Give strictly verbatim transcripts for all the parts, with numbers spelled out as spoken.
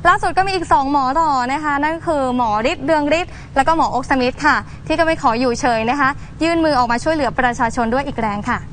ล่าสุดก็มีอีกสองหมอต่อนะคะนั่นคือหมอฤทธิ์เรืองฤทธิ์แล้วก็หมอโอ๊คสมิธค่ะที่ก็ไม่ขออยู่เฉยนะคะยื่นมือออกมาช่วยเหลือประชาชนด้วยอีกแรงค่ะ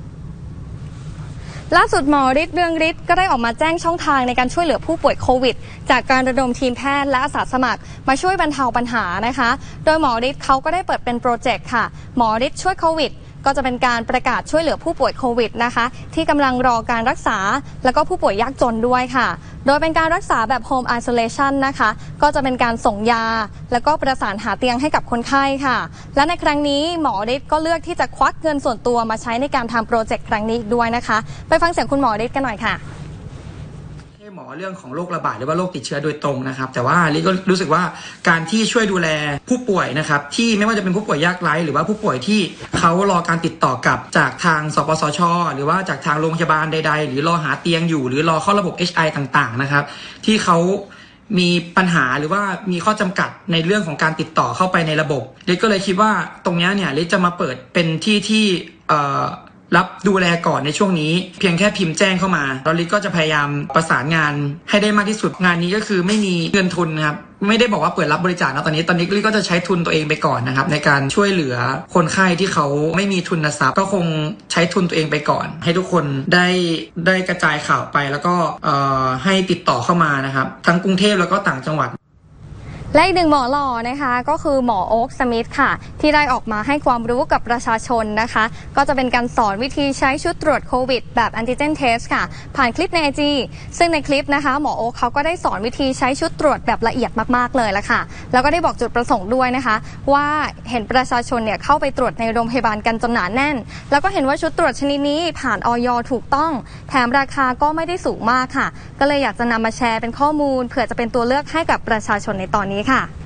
ล่าสุดหมอฤทธิ์เรืองฤทธิ์ก็ได้ออกมาแจ้งช่องทางในการช่วยเหลือผู้ป่วยโควิดจากการระดมทีมแพทย์และอาสาสมัครมาช่วยบรรเทาปัญหานะคะโดยหมอฤทธิ์เขาก็ได้เปิดเป็นโปรเจกต์ค่ะหมอฤทธิ์ช่วยโควิดก็จะเป็นการประกาศช่วยเหลือผู้ป่วยโควิดนะคะที่กำลังรอการรักษาแล้วก็ผู้ป่วยยากจนด้วยค่ะโดยเป็นการรักษาแบบ Home Isolation นะคะก็จะเป็นการส่งยาแล้วก็ประสานหาเตียงให้กับคนไข้ค่ะและในครั้งนี้หมอฤทธิ์ก็เลือกที่จะควักเงินส่วนตัวมาใช้ในการทำโปรเจกต์ครั้งนี้อีกด้วยนะคะไปฟังเสียงคุณหมอฤทธิ์กันหน่อยค่ะหมอเรื่องของโรคระบาดหรือว่าโรคติดเชื้อโดยตรงนะครับแต่ว่าลิก็รู้สึกว่าการที่ช่วยดูแลผู้ป่วยนะครับที่ไม่ว่าจะเป็นผู้ป่วยยากไร้หรือว่าผู้ป่วยที่เขารอการติดต่อกลับจากทางสปสช.หรือว่าจากทางโรงพยาบาลใดๆหรือรอหาเตียงอยู่หรือรอเข้าระบบ เอช ไอ ต่างๆนะครับที่เขามีปัญหาหรือว่ามีข้อจำกัดในเรื่องของการติดต่อเข้าไปในระบบลิก็เลยคิดว่าตรงนี้เนี่ยลิจะมาเปิดเป็นที่ที่เอ่อรับดูแลก่อนในช่วงนี้เพียงแค่พิมพ์แจ้งเข้ามาแล้วลิก็จะพยายามประสานงานให้ได้มากที่สุดงานนี้ก็คือไม่มีเงินทุนนะครับไม่ได้บอกว่าเปิดรับบริจาคนะตอนนี้ตอนนี้ลิก็จะใช้ทุนตัวเองไปก่อนนะครับในการช่วยเหลือคนไข้ที่เขาไม่มีทุนทรัพย์ก็คงใช้ทุนตัวเองไปก่อนให้ทุกคนได้ได้กระจายข่าวไปแล้วก็เอ่อให้ติดต่อเข้ามานะครับทั้งกรุงเทพแล้วก็ต่างจังหวัดและอีกหนึ่งหมอหล่อนะคะก็คือหมอโอ๊คสมิธค่ะที่ได้ออกมาให้ความรู้กับประชาชนนะคะก็จะเป็นการสอนวิธีใช้ชุดตรวจโควิดแบบแอนติเจนเทสค่ะผ่านคลิปใน ไอ จี ซึ่งในคลิปนะคะหมอโอ๊คเขาก็ได้สอนวิธีใช้ชุดตรวจแบบละเอียดมากๆเลยละค่ะแล้วก็ได้บอกจุดประสงค์ด้วยนะคะว่าเห็นประชาชนเนี่ยเข้าไปตรวจในโรงพยาบาลกันจนหนาแน่นแล้วก็เห็นว่าชุดตรวจชนิดนี้ผ่านอย.ถูกต้องแถมราคาก็ไม่ได้สูงมากค่ะก็เลยอยากจะนำมาแชร์เป็นข้อมูลเผื่อจะเป็นตัวเลือกให้กับประชาชนในตอนนี้ค่ะ